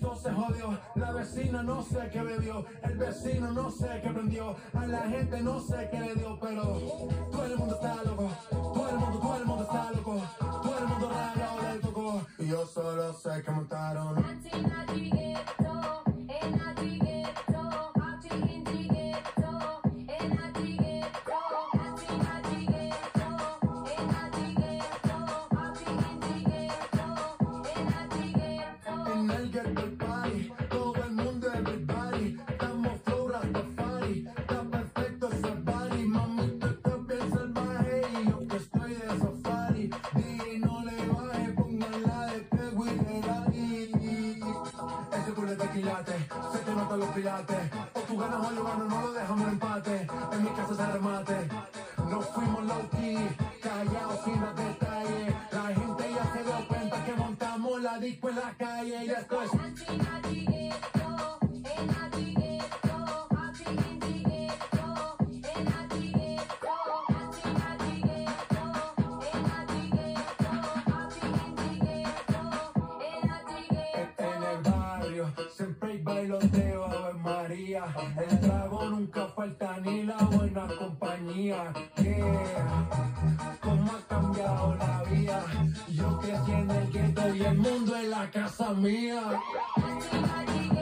esto se jodió. La vecina no sé qué bebió, el vecino no sé qué prendió, a la gente no sé qué le dio, pero todo el mundo está loco, todo el mundo está loco, todo el mundo raro del coco. Y yo solo sé que montaron. Se te notan los pilates, o tú ganas o yo gano, no lo dejamos en empate. En mi casa se remate, nos fuimos low key, callados sin más detalles. La gente ya se dio cuenta que montamos la disco en la calle. Ya estoy. Siempre hay bailoteo, Ave María. El trago nunca falta ni la buena compañía. Cómo ha cambiado la vida. Yo crecí en el gueto y el mundo es la casa mía.